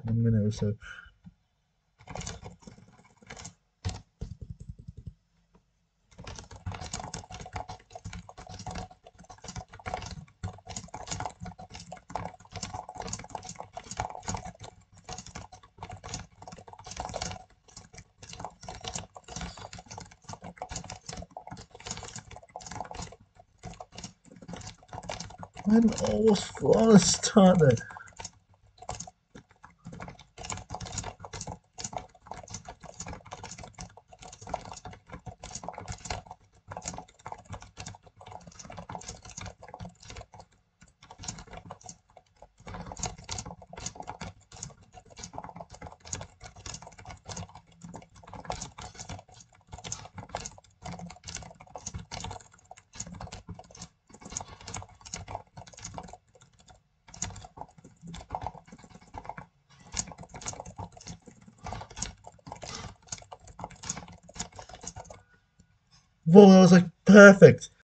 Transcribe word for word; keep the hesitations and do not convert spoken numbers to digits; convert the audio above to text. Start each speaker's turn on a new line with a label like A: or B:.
A: one minute or so. I had an almost flawless start there. Whoa, that was like perfect.